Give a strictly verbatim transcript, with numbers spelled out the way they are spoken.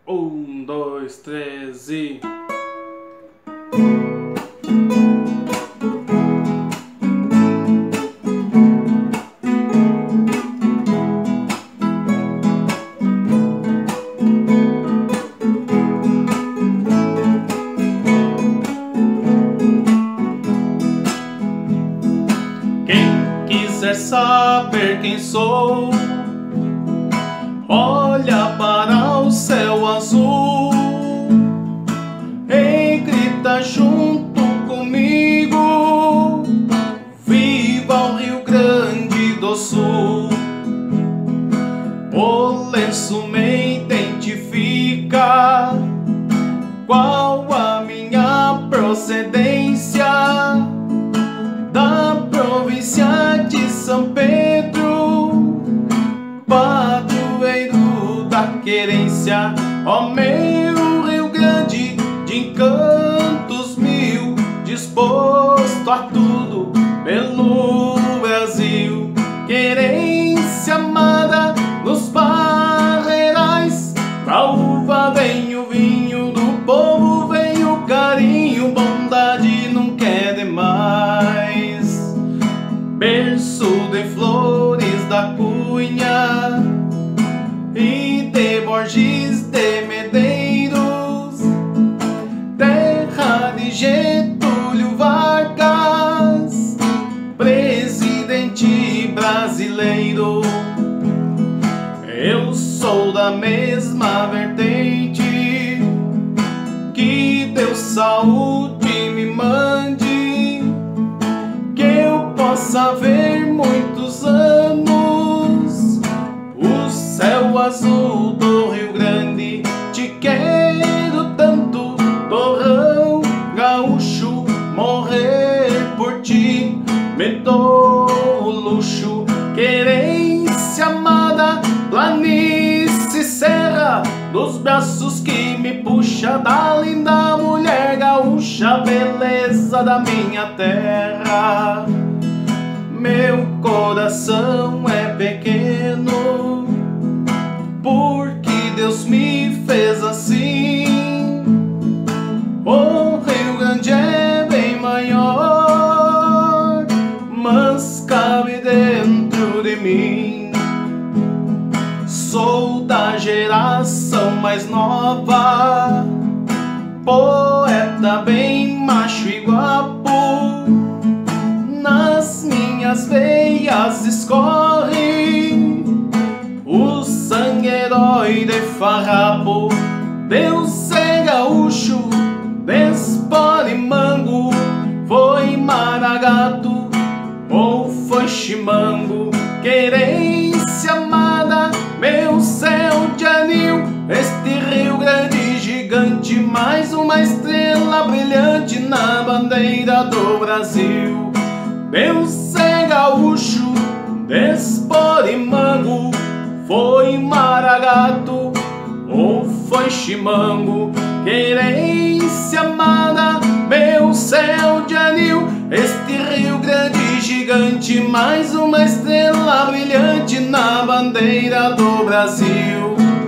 Um, dois, três e... Quem quiser saber quem sou, olha para o céu azul e grita junto comigo: viva o Rio Grande do Sul! O lenço me identifica, qual a minha procedência, da província de São Pedro, padroeiro da querência. Ó meu Rio Grande, de encantos mil, disposto a tudo pelo Brasil. Querência amada nos barreirais, pra uva vem o vinho, do povo vem o carinho, bondade nunca é demais. Berço de Flores da Cunha e de Borges de Medeiros, terra de Getúlio Vargas, presidente brasileiro. Eu sou da mesma vertente, que Deus saúde me mande, que eu possa ver muitos anos o céu azul do Rio Grande. Te quero tanto, torrão gaúcho, morrer por ti me dou o luxo. Querência amada, planície, serra, dos braços que me puxa, da linda mulher gaúcha, beleza da minha terra. Meu coração é pequeno, porque Deus me fez assim. O Rio Grande é bem maior, mas cabe dentro de mim. Sou da geração mais nova, poeta bem macho e guapo, nas minhas veias escorre o sangue herói de farrapo. Deus é gaúcho, Desporimango, foi Maragato ou foi Chimango. Querência amada, meu céu de anil, este Rio Grande gigante, mais uma estrela brilhante na bandeira do Brasil. Deus é gaúcho, Desporimango, foi Maragato ou foi Chimango. Querência amada, meu céu de anil, este Rio Grande gigante, mais uma estrela brilhante na bandeira do Brasil.